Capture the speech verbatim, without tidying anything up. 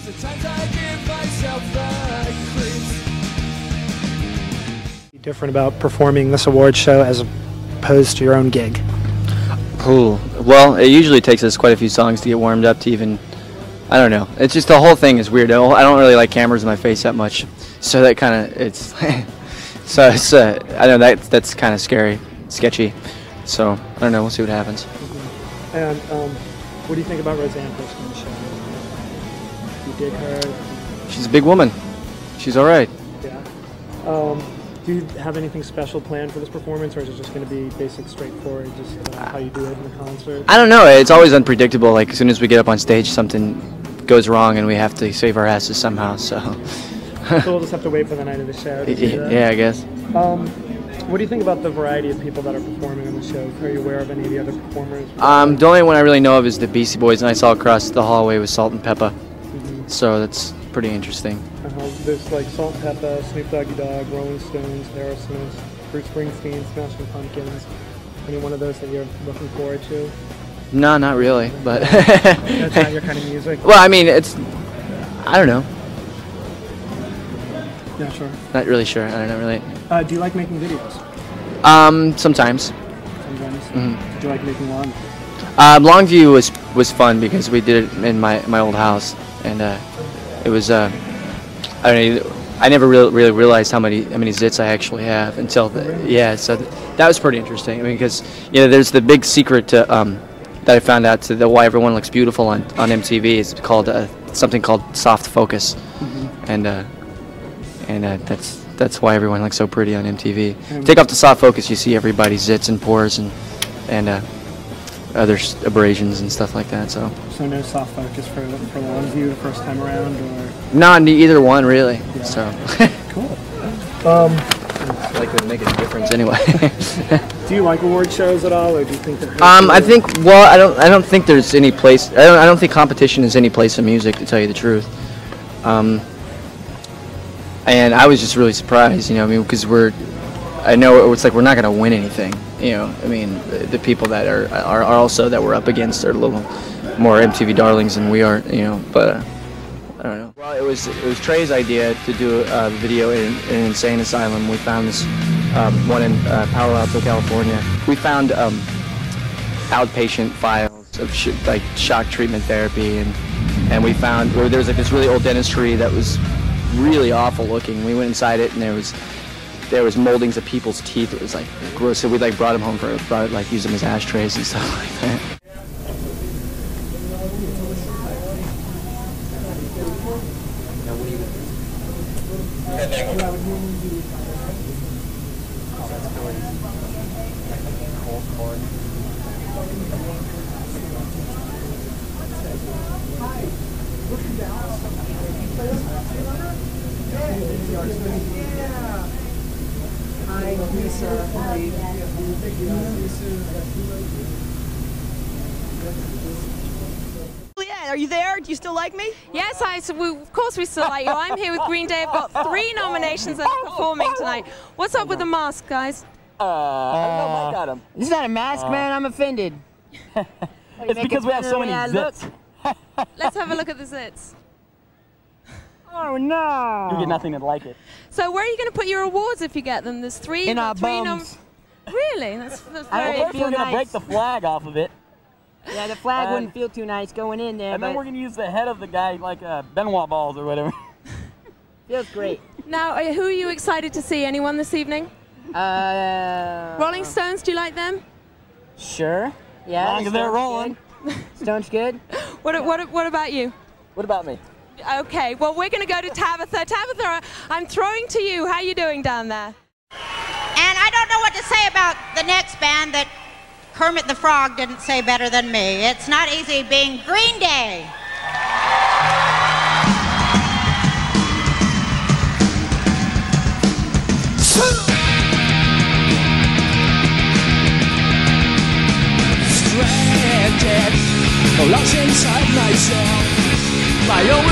Sometimes I give myself the creeps. Different about performing this award show as opposed to your own gig? Cool. Well, it usually takes us quite a few songs to get warmed up to even, I don't know. It's just the whole thing is weird. I don't, I don't really like cameras in my face that much, so that kind of it's so it's uh, I don't know that that's kind of scary, sketchy. So I don't know. We'll see what happens. Mm-hmm. And um, what do you think about Roseanne hosting the show? You dig her? She's a big woman. She's all right. Yeah. Um, do you have anything special planned for this performance, or is it just going to be basic, straightforward, just uh, how you do it in the concert? I don't know. It's always unpredictable. Like as soon as we get up on stage, something goes wrong, and we have to save our asses somehow. So. So we'll just have to wait for the night of the show to see that? Yeah, I guess. Um, what do you think about the variety of people that are performing on the show? Are you aware of any of the other performers? Um, the only one I really know of is the Beastie Boys, and I saw across the hallway with Salt and Peppa. Mm-hmm. So that's pretty interesting. Uh-huh. There's like Salt and Peppa, Snoop Doggy Dogg, Rolling Stones, Aerosmith, Bruce Springsteen, Smashing Pumpkins. Any one of those that you're looking forward to? No, not really, but... That's not your kind of music? Well, I mean, it's... I don't know. Yeah, sure. Not really sure. I don't know, really. Uh, do you like making videos? Um, sometimes. Sometimes? Mm-hmm. Did you like making Longview? Um, Longview was was fun because we did it in my, my old house, and uh, it was... Uh, I don't know, I never really, really realized how many how many zits I actually have until... The, yeah, so th that was pretty interesting. I mean, because, you know, there's the big secret to... Um, that I found out to the why everyone looks beautiful on, on M T V is called uh, something called soft focus, mm-hmm. and uh, and uh, that's that's why everyone looks so pretty on M T V. Mm-hmm. Take off the soft focus, you see everybody's zits and pores and and uh, other abrasions and stuff like that. So so no soft focus for for Longview the first time around, or not either one really. Yeah. So cool. Um, I like to make a difference anyway. Do you like award shows at all, or do you think that? Um, I think. Well, I don't. I don't think there's any place. I don't. I don't think competition is any place in music, to tell you the truth. Um, and I was just really surprised, you know. I mean, because we're. I know it's like we're not going to win anything, you know. I mean, the, the people that are, are are also that we're up against are a little more M T V darlings than we are, you know. But uh, I don't know. Well, it was it was Trey's idea to do a video in, in an insane asylum. We found this. Um, one in uh, Palo Alto, California. We found um, outpatient files of sh like shock treatment therapy, and and we found where there was like this really old dentistry that was really awful looking. We went inside it, and there was there was moldings of people's teeth. It was like gross. So we like brought them home for brought like used them as ashtrays and stuff like that. Are you there? Do you still like me? Yes, I, so we, of course we still like you. I'm here with Green Day. I've got three nominations and I'm performing tonight. What's up with the mask, guys? Uh, I got him. This is not a mask, uh, man. I'm offended. It's because we have so many zits. Let's have a look at the zits. Oh, no. You get nothing to like it. So where are you going to put your awards if you get them? There's three. In our three bums. Really? That's, that's I very... don't think we're going to break the flag off of it. Yeah, the flag uh, wouldn't feel too nice going in there. And then we're going to use the head of the guy like uh, Benoit balls or whatever. Feels great. Now, uh, who are you excited to see? Anyone this evening? Uh, Rolling Stones, do you like them? Sure. Yeah. As long as they're rolling. Good. Stones good. What, what, what about you? What about me? Okay, well, we're going to go to Tabitha. Tabitha, I'm throwing to you. How are you doing down there? And I don't know what to say about the next band that Kermit the Frog didn't say better than me. It's not easy being Green Day. Stranded, lost inside myself. My own